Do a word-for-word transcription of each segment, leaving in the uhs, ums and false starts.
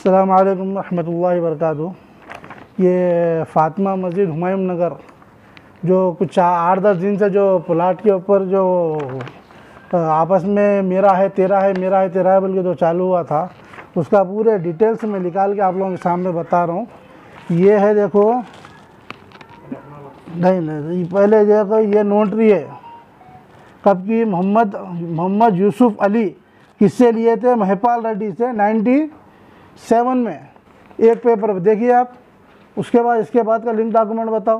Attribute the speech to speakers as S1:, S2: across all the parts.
S1: अस्सलाम वालेकुम रहमतुल्लाहि व बरकातुहू। ये फ़ातिमा मस्जिद हुमायूं नगर जो कुछ आठ दस दिन से जो प्लाट के ऊपर जो आपस में मेरा है तेरा है मेरा है तेरा है बोल के जो चालू हुआ था, उसका पूरे डिटेल्स में निकाल के आप लोगों के सामने बता रहा हूँ। ये है देखो, नहीं नहीं पहले देखो ये नोटरी है कब की, मोहम्मद मोहम्मद यूसुफ अली किससे लिए थे, महिपाल रेड्डी से नाइन्टी सेवन में एक पेपर देखिए आप। उसके बाद इसके बाद का लिंक डॉक्यूमेंट बताओ।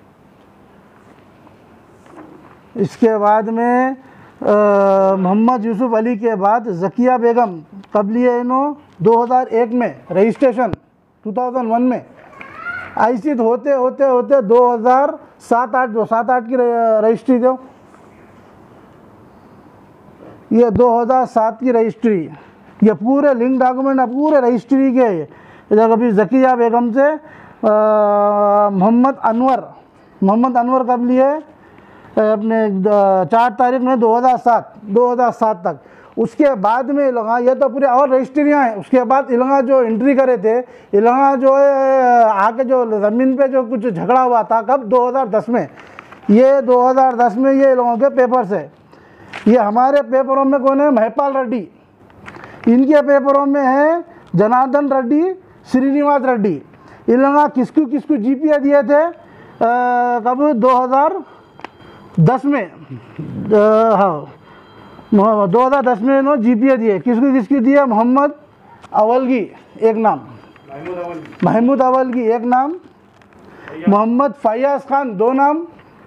S1: इसके बाद में मोहम्मद यूसुफ अली के बाद ज़किया बेगम कब लिए इन्हों, दो हज़ार एक में रजिस्ट्रेशन दो हज़ार एक में। ऐसी होते होते होते दो हज़ार सात आठ जो सात आठ की रजिस्ट्री दो, ये दो हज़ार सात की रजिस्ट्री, ये पूरे लिंक डॉक्यूमेंट पूरे रजिस्ट्री के। इधर कभी ज़किया बेगम से मोहम्मद अनवर मोहम्मद अनवर कब लिए, अपने चार तारीख में दो हज़ार सात दो हज़ार सात तक। उसके बाद में इलाका, ये तो पूरे और रजिस्ट्रियाँ हैं। उसके बाद इलाका जो एंट्री करे थे, इलाका जो है आके जो ज़मीन पे जो कुछ झगड़ा हुआ था कब, दो हज़ार दस में। ये दो हज़ार दस में ये लोगों के पेपर्स है। ये हमारे पेपरों में कौन है, महिपाल रेड्डी। इनके पेपरों में है जनार्दन रेड्डी, श्रीनिवास रेड्डी। इन लोगों किसको किसको जीपीए दिए थे कब, दो हज़ार दस में। हाँ दो हज़ार दस में इन्होंने जीपीए दिए। किसको किसको दिए, मोहम्मद अवलगी एक नाम, महमूद अवलगी एक नाम, मोहम्मद फैयाज खान दो नाम,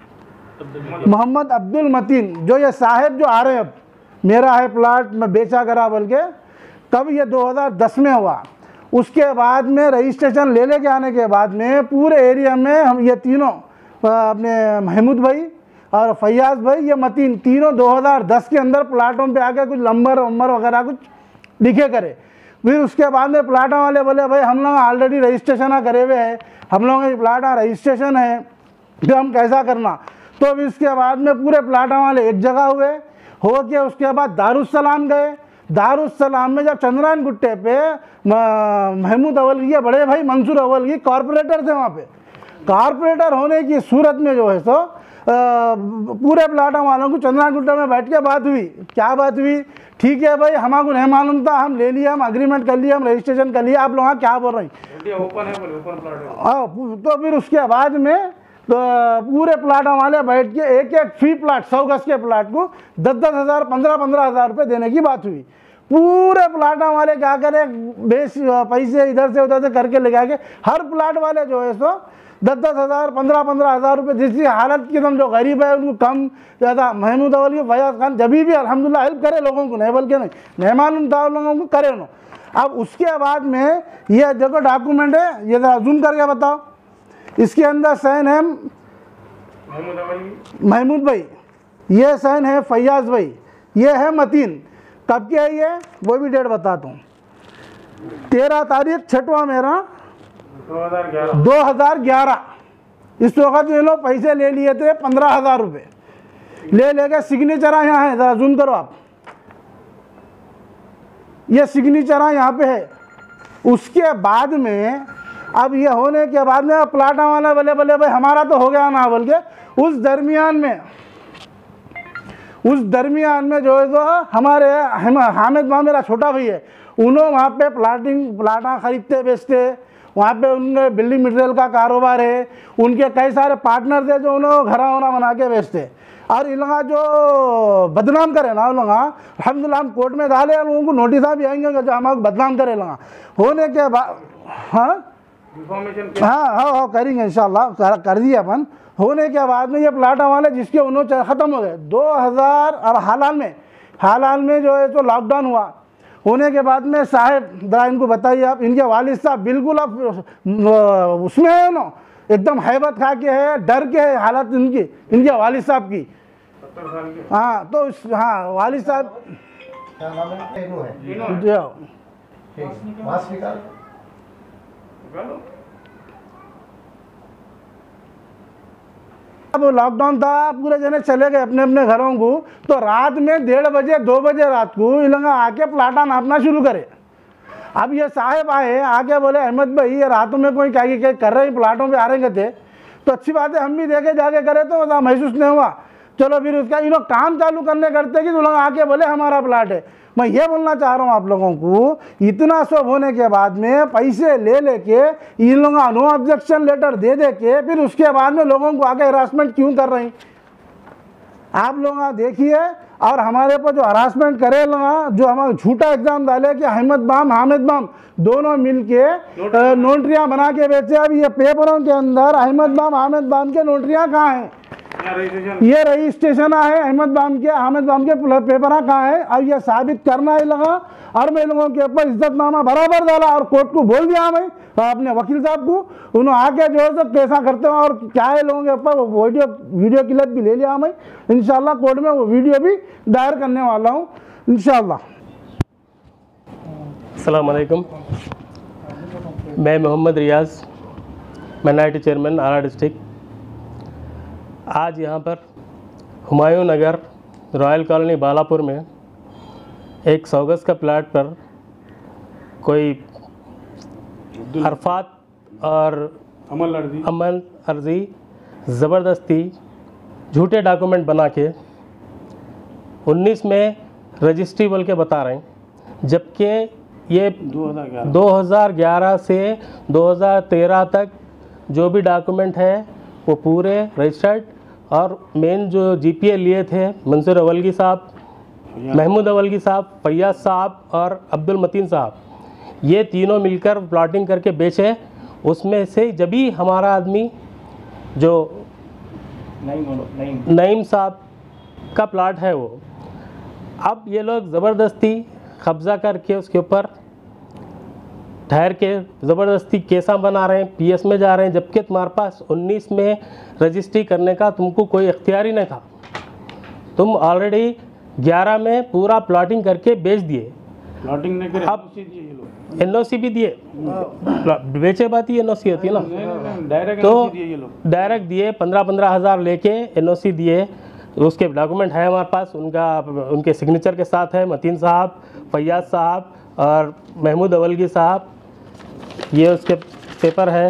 S1: मोहम्मद अब्दुल मतीन जो ये साहेब जो आ रहे हैं अब, मेरा है प्लाट मैं बेचा करा बोल के, कब ये दो हज़ार दस में हुआ। उसके बाद में रजिस्ट्रेशन ले लेके आने के बाद में पूरे एरिया में हम ये तीनों अपने महमूद भाई और फैयाज भाई, ये मतीन तीनों दो हज़ार दस के अंदर प्लाटों पे आके कुछ लंबर वंबर वगैरह कुछ लिखे करे। फिर उसके बाद में प्लाटों वाले बोले भाई हम लोग ऑलरेडी रजिस्ट्रेशन करे हुए हैं, हम लोगों के प्लाट रजिस्ट्रेशन है, फिर हम कैसा करना। तो फिर उसके बाद में पूरे प्लाटों वाले एक जगह हुए, हो के उसके बाद दारुस्सलाम गए। दारुस्सलाम में जब चंद्रायन गुट्टे पे महमूद अवलगी के बड़े भाई मंसूर अवलगी कॉरपोरेटर थे, वहाँ पे कॉरपोरेटर होने की सूरत में जो है सो पूरे प्लाटों वालों को चंद्रायन गुट्टे में बैठ के बात हुई। क्या बात हुई, ठीक है भाई हमको नहीं मालूम था, हम ले लिया, हम अग्रीमेंट कर लिया, हम रजिस्ट्रेशन कर लिया, आप लोग क्या बोल रहे हैं, ओपन है ओपन प्लाट। तो फिर उसके बाद में तो पूरे प्लाटों वाले बैठ के एक एक फी प्लाट सौ गज के प्लाट को दस दस हज़ार पंद्रह पंद्रह हज़ार रुपये देने की बात हुई। पूरे प्लाटों वाले क्या करें, बेस पैसे इधर से उधर से करके ले जाके हर प्लाट वाले जो है सो दस दस हज़ार पंद्रह पंद्रह हज़ार रुपये, जिसकी हालत की एकदम जो गरीब है उनको कम ज़्यादा। महमूद अवली फैयाज खान जब भी अल्हम्दुलिल्लाह हेल्प करे लोगों को, नहीं बोल के नहीं, नहीं मालूम था लोगों को करे उन्होंने। अब उसके बाद में ये देखो डॉक्यूमेंट है, ये जरा जूम करके बताओ। इसके अंदर साइन है महमूद भाई, ये साइन है फैयाज भाई, ये है मतीन। कब के है ये, वो भी डेट बताता हूँ। तेरह तारीख छठवां मेरा दो हज़ार ग्यारह। इस वक्त ये लोग पैसे ले लिए थे पंद्रह हज़ार रुपये, ले लेके सिग्नेचर यहाँ है, ज़रा जूम करो आप, ये सिग्नेचर यहाँ पे है। उसके बाद में अब ये होने के बाद में प्लाटा वाला बोले बोले भाई हमारा तो हो गया ना बोल के, उस दरमियान में उस दरमियान में जो है तो हमारे हामिद वहाँ मेरा छोटा भाई है, उन्होंने वहाँ पे प्लाटिंग प्लाटा खरीदते बेचते, वहाँ पे उनके बिल्डिंग मटेरियल का कारोबार है, उनके कई सारे पार्टनर थे जो उन्होंने घरा वरा बना के बेचते। और इन लोग जो बदनाम करे ना उन लोग, अल्हम्दुलिल्लाह हम कोर्ट में डाले, लोगों को नोटिस भी आएंगे जो हमारे बदनाम करे लगा। होने के बाद हाँ हाँ हाँ हाँ करेंगे इंशाल्लाह, कर, कर दिए अपन। होने के बाद में ये प्लाटा वाले जिसके उन्होंने ख़त्म हो गए दो हज़ार। अब हाल हाल में हाल हाल में जो है तो लॉकडाउन हुआ, होने के बाद में साहब जरा इनको बताइए आप, इनके वालिद साहब बिल्कुल अब उसमें है ना, एकदम हैबत खा के है, डर के है हालत इनकी, इनके वालिद साहब की। हाँ तो हाँ वालिद साहब अब लॉकडाउन था, पूरे जने चले गए अपने अपने घरों को, तो रात में डेढ़ बजे दो बजे रात को इन लोग आके प्लाटा नापना शुरू करे। अब ये साहब आए आके बोले अहमद भाई ये रातों में कोई क्या क्या कर रहे हैं, प्लाटों पे आ रहे थे, तो अच्छी बात है हम भी देखे जाके करे तो वहाँ महसूस नहीं हुआ। चलो फिर उसका इन लोग काम चालू करने करते कि तो लोग आके बोले हमारा प्लाट है। मैं ये बोलना चाह रहा हूँ आप लोगों को, इतना सब होने के बाद में पैसे ले लेके इन लोगों का नो ऑब्जेक्शन लेटर दे दे के फिर उसके बाद में लोगों को आके हरासमेंट क्यों कर रहे हैं? आप लोग देखिए, और हमारे पर जो हरासमेंट करे लोग, जो हमारा झूठा एग्जाम डाले कि अहमद बाम हामिद बाम दोनों मिलके नोटरियां बना के बेचे। अब ये पेपरों के अंदर अहमद बाम हामिद बाम के नोटरियां कहाँ हैं? ये रजिस्ट्रेशन है अहमद बाम के हामिद बाम के पेपर कहाँ है? अब ये साबित करना ही लगा, और मैं लोगों के ऊपर इज्जतनामा बराबर डाला और कोर्ट को बोल दिया मैं अपने वकील साहब को, उन्होंने आके जो है कैसा करते हो और क्या है लोगों के ऊपर वीडियो वीडियो क्लिप भी ले लिया मैं। इंशाल्लाह कोर्ट में वो वीडियो भी दायर करने वाला हूँ इंशाल्लाह।
S2: अस्सलाम वालेकुम, मैं Mohammad Riyaz, minority chairman Ara district. आज यहाँ पर हुमायूं नगर रॉयल कॉलोनी बालापुर में एक सौ गज का प्लाट पर कोई अरफात और
S3: अमल अर्जी
S2: अमल अर्जी ज़बरदस्ती झूठे डॉक्यूमेंट बना के उन्नीस में रजिस्ट्री बोल के बता रहे हैं, जबकि ये दो हज़ार ग्यारह से दो हज़ार तेरह तक जो भी डॉक्यूमेंट है वो पूरे रजिस्टर्ड, और मेन जो जीपीए लिए थे मंसूर अवलगी साहब, महमूद अवलगी साहब, फैयाज साहब और अब्दुल मतीन साहब, ये तीनों मिलकर प्लॉटिंग करके बेचे। उसमें से जब भी हमारा आदमी जो नईम साहब का प्लाट है वो, अब ये लोग ज़बरदस्ती कब्ज़ा करके उसके ऊपर ठहर के ज़बरदस्ती केसा बना रहे हैं, पीएस में जा रहे हैं, जबकि तुम्हारे पास उन्नीस में रजिस्ट्री करने का तुमको कोई इख्तियार ही नहीं था। तुम ऑलरेडी ग्यारह में पूरा प्लॉटिंग करके बेच दिए।
S3: प्लॉटिंग नहीं करे,
S2: अब एनओसी भी दिए, बेचे बात ही एनओसी होती है ना,
S3: डायरेक्ट
S2: तो
S3: दिए ये लोग,
S2: डायरेक्ट दिए पंद्रह पंद्रह हज़ार लेके एनओसी दिए। उसके डॉक्यूमेंट है हमारे पास, उनका उनके सिग्नेचर के साथ है, मतीन साहब, फैयाज साहब और महमूद अवलगी साहब, ये उसके पेपर है।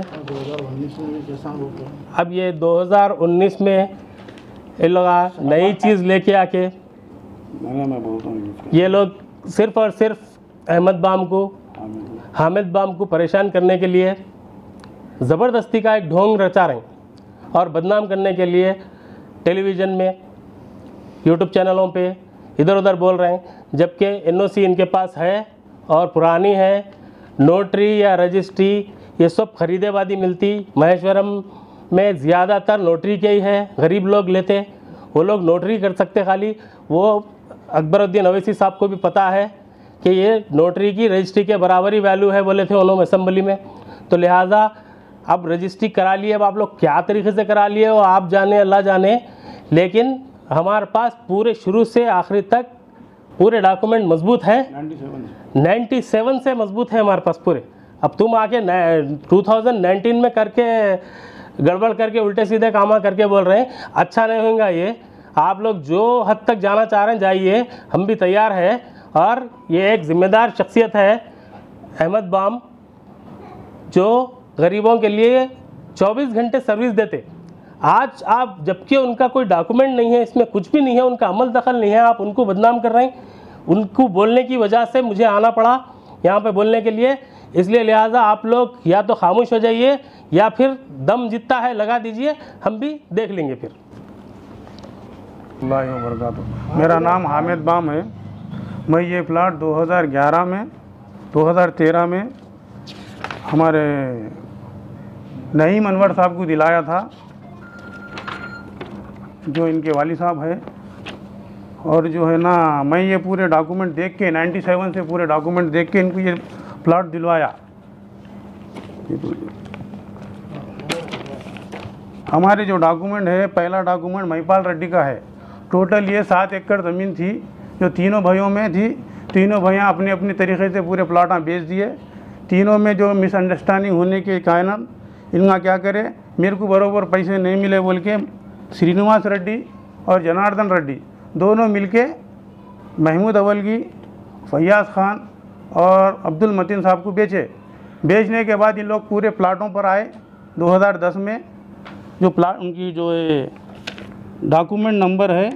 S2: अब ये दो हज़ार उन्नीस में ये लोग नई चीज़ लेके आके
S3: मैं बोलता हूँ
S2: ये लोग सिर्फ़ और सिर्फ अहमद बाम को हामिद बाम को परेशान करने के लिए ज़बरदस्ती का एक ढोंग रचा रहे हैं और बदनाम करने के लिए टेलीविज़न में, यूट्यूब चैनलों पे इधर उधर बोल रहे हैं, जबकि एनओसी इनके पास है और पुरानी है। नोटरी या रजिस्ट्री ये सब खरीदेबादी मिलती महेश्वरम में ज़्यादातर नोटरी के ही है, गरीब लोग लेते, वो लोग नोटरी कर सकते खाली। वो अकबरुद्दीन अवैसी साहब को भी पता है कि ये नोटरी की रजिस्ट्री के बराबर ही वैल्यू है बोले थे उन्होंने असेंबली में, तो लिहाजा अब रजिस्ट्री करा लिए। अब आप लोग क्या तरीके से करा लिए हो आप जाने, अल्लाह जाने, लेकिन हमारे पास पूरे शुरू से आखिरी तक पूरे डॉक्यूमेंट मजबूत हैं, सत्तानवे से मजबूत है हमारे पास पूरे। अब तुम आके दो हज़ार उन्नीस में करके गड़बड़ करके उल्टे सीधे कामा करके बोल रहे हैं, अच्छा नहीं होगा ये। आप लोग जो हद तक जाना चाह रहे हैं जाइए, हम भी तैयार हैं। और ये एक ज़िम्मेदार शख्सियत है अहमद बाम, जो गरीबों के लिए चौबीस घंटे सर्विस देते। आज आप जबकि उनका कोई डॉक्यूमेंट नहीं है, इसमें कुछ भी नहीं है, उनका अमल दखल नहीं है, आप उनको बदनाम कर रहे हैं। उनको बोलने की वजह से मुझे आना पड़ा यहाँ पे बोलने के लिए, इसलिए लिहाजा आप लोग या तो खामोश हो जाइए या फिर दम जितना है लगा दीजिए, हम भी देख लेंगे फिर।
S3: मेरा नाम हामिद बाम है। मैं ये प्लाट दो हज़ार ग्यारह में दो हज़ार तेरह में हमारे नईम अनवर साहब को दिलाया था, जो इनके वाली साहब है। और जो है ना, मैं ये पूरे डॉक्यूमेंट देख के सत्तानवे से पूरे डॉक्यूमेंट देख के इनको ये प्लाट दिलवाया। हमारे जो डॉक्यूमेंट है, पहला डॉक्यूमेंट महिपाल रेड्डी का है। टोटल ये सात एकड़ ज़मीन थी जो तीनों भाइयों में थी। तीनों भैया अपने अपने तरीके से पूरे प्लाटा बेच दिए। तीनों में जो मिसअंडरस्टैंडिंग होने के कारण इनका क्या करे, मेरे को बराबर पैसे नहीं मिले बोल के श्रीनिवास रेड्डी और जनार्दन रेड्डी दोनों मिलके महमूद अवलगी, फैयाज खान और अब्दुल मतीन साहब को बेचे। बेचने के बाद ये लोग पूरे प्लाटों पर आए दो हज़ार दस में। जो प्लाट उनकी जो डॉक्यूमेंट नंबर है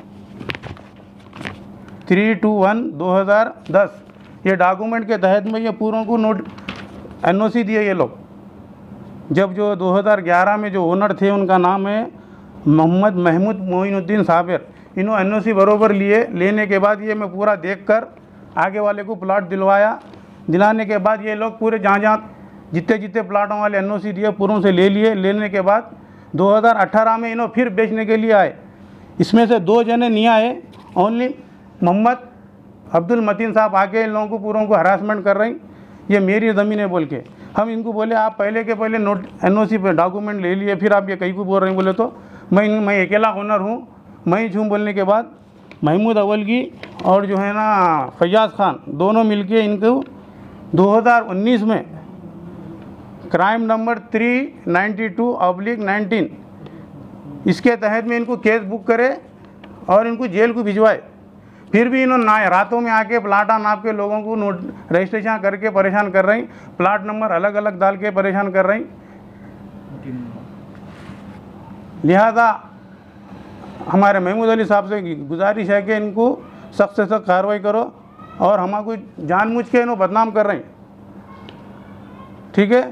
S3: थ्री टू वन दो हज़ार दस, ये डॉक्यूमेंट के तहत में ये पूरों को नोट एन ओ सी दिए ये लोग। जब जो दो हज़ार ग्यारह में जो ओनर थे उनका नाम है मोहम्मद महमूद मोइनुद्दीन साबिर, इन्होंने एन ओ सी बरोबर लिए। लेने के बाद ये मैं पूरा देखकर आगे वाले को प्लाट दिलवाया। दिलाने के बाद ये लोग पूरे जहाँ जहाँ जितने जितने प्लाटों वाले एन ओ सी दिए पूरों से ले लिए। लेने के बाद दो हज़ार अठारह में इन्होंने फिर बेचने के लिए आए। इसमें से दो जने नहीं आए, ओनली मोहम्मद अब्दुल मतीन साहब आके इन लोगों को पूरों को हरासमेंट कर रही, ये मेरी ज़मीन है बोल के। हम इनको बोले आप पहले के पहले नोट एन ओ सी पे डॉक्यूमेंट ले लिए, फिर आप ये कहीं को बोल रहे हैं। बोले तो मैं मैं अकेला ओनर हूँ, मैं ही झूम। बोलने के बाद महमूद अवलगी और जो है ना फैयाज़ खान दोनों मिलके इनको दो हज़ार उन्नीस में crime number three ninety two oblique nineteen इसके तहत में इनको केस बुक करे और इनको जेल को भिजवाए। फिर भी इन्होंने ना रातों में आके प्लाटा नाप के लोगों को नोट रजिस्ट्रेशन करके परेशान कर रही, प्लाट नंबर अलग अलग डाल के परेशान कर रही। लिहाजा हमारे महमूद अली साहब से गुजारिश है कि इनको सख्त से सख्त कार्रवाई करो और हमको जानबूझ के इन्हों बदनाम कर रहे हैं। ठीक है,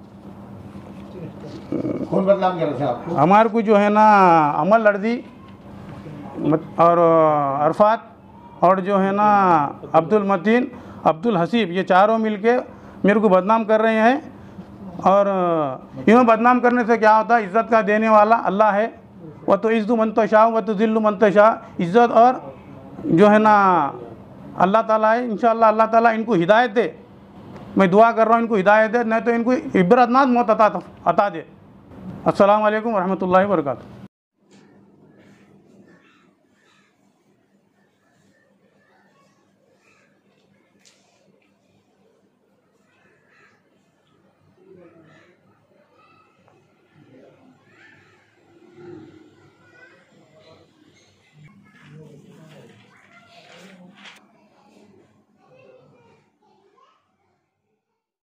S4: कौन बदनाम कर रहे थे आपको?
S3: हमारे को जो है ना अमल लर्दी और अरफात और जो है ना अब्दुल मतीन, अब्दुल हसीब, ये चारों मिलके मेरे को बदनाम कर रहे हैं। और इन्हों बदनाम करने से क्या होता है, इज़्ज़त का देने वाला अल्लाह है। वह तो इज़्ज़ु मंतशा व तो ज़िल्लु मंतशा, इज़्ज़त और जो है ना अल्लाह ताला है। इंशाअल्लाह अल्लाह ताला इनको हिदायत दे, मैं दुआ कर रहा हूँ इनको हिदायत दे, नहीं तो इनको इबरतनाक मौत अता अता दे। अस्सलाम वालेकुम रहमतुल्लाहि व बरकातुहू।